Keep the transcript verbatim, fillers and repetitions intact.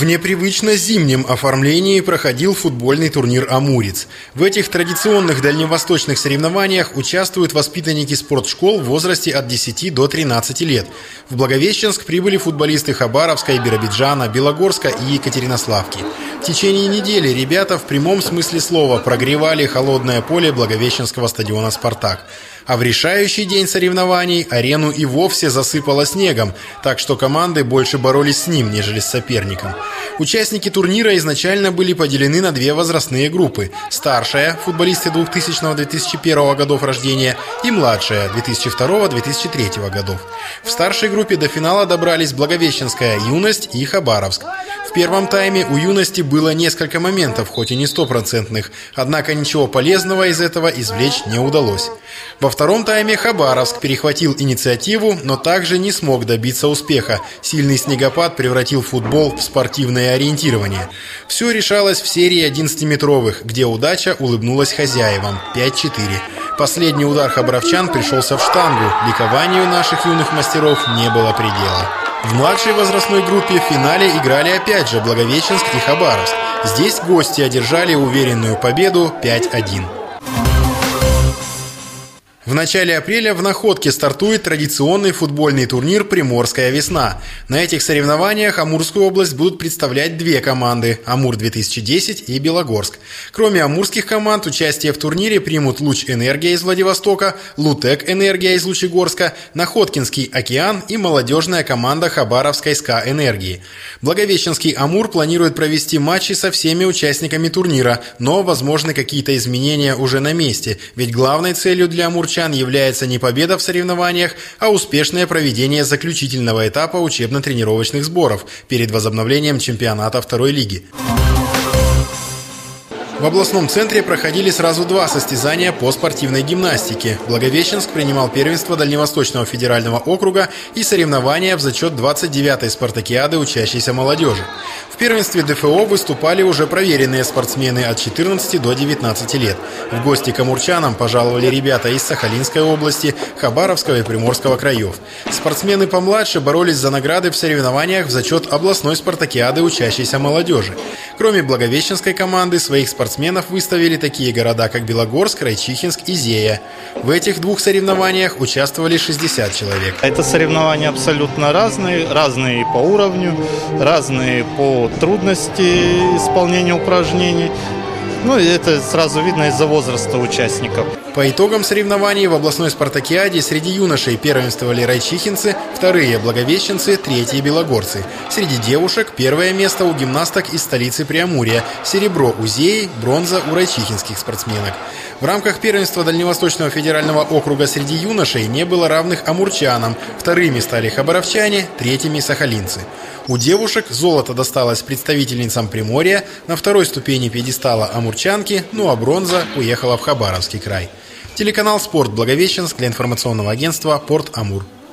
В непривычно зимнем оформлении проходил футбольный турнир «Амурец». В этих традиционных дальневосточных соревнованиях участвуют воспитанники спортшкол в возрасте от десяти до тринадцати лет. В Благовещенск прибыли футболисты Хабаровска и Биробиджана, Белогорска и Екатеринославки. В течение недели ребята в прямом смысле слова прогревали холодное поле Благовещенского стадиона «Спартак». А в решающий день соревнований арену и вовсе засыпало снегом, так что команды больше боролись с ним, нежели с соперником. Участники турнира изначально были поделены на две возрастные группы. Старшая – футболисты двухтысячного — две тысячи первого годов рождения, и младшая – две тысячи второго — две тысячи третьего годов. В старшей группе до финала добрались Благовещенская юность и Хабаровск. В первом тайме у юности было несколько моментов, хоть и не стопроцентных, однако ничего полезного из этого извлечь не удалось. Во втором тайме Хабаровск перехватил инициативу, но также не смог добиться успеха. Сильный снегопад превратил футбол в спортивное ориентирование. Все решалось в серии одиннадцатиметровых, где удача улыбнулась хозяевам – пять четыре. Последний удар хабаровчан пришелся в штангу. Ликованию наших юных мастеров не было предела. В младшей возрастной группе в финале играли опять же Благовещенск и Хабаровск. Здесь гости одержали уверенную победу пять один. В начале апреля в Находке стартует традиционный футбольный турнир «Приморская весна». На этих соревнованиях Амурскую область будут представлять две команды – «Амур-две тысячи десять» и «Белогорск». Кроме амурских команд, участие в турнире примут «Луч-Энергия» из Владивостока, «Лутек-Энергия» из Лучегорска, «Находкинский океан» и молодежная команда Хабаровской СКА-Энергии. Благовещенский «Амур» планирует провести матчи со всеми участниками турнира, но возможны какие-то изменения уже на месте, ведь главной целью для амурчан является не победа в соревнованиях, а успешное проведение заключительного этапа учебно-тренировочных сборов перед возобновлением чемпионата второй лиги. В областном центре проходили сразу два состязания по спортивной гимнастике. Благовещенск принимал первенство Дальневосточного федерального округа и соревнования в зачет двадцать девятой спартакиады учащейся молодежи. В первенстве ДФО выступали уже проверенные спортсмены от четырнадцати до девятнадцати лет. В гости к амурчанам пожаловали ребята из Сахалинской области, Хабаровского и Приморского краев. Спортсмены помладше боролись за награды в соревнованиях в зачет областной спартакиады учащейся молодежи. Кроме благовещенской команды, своих спортсменов выставили такие города, как Белогорск, Райчихинск и Зея. В этих двух соревнованиях участвовали шестьдесят человек. Это соревнования абсолютно разные, разные по уровню, разные по трудности исполнения упражнений. Ну, и это сразу видно из-за возраста участников. По итогам соревнований в областной спартакиаде среди юношей первенствовали райчихинцы, вторые – благовещенцы, третьи – белогорцы. Среди девушек первое место у гимнасток из столицы Преамурья, серебро у Зеи, бронза у райчихинских спортсменок. В рамках первенства Дальневосточного федерального округа среди юношей не было равных амурчанам, вторыми стали хабаровчане, третьими – сахалинцы. У девушек золото досталось представительницам Приморья, на второй ступени пьедестала амурчанки, ну а бронза уехала в Хабаровский край. Телеканал «Спорт» Благовещенск для информационного агентства «Порт Амур».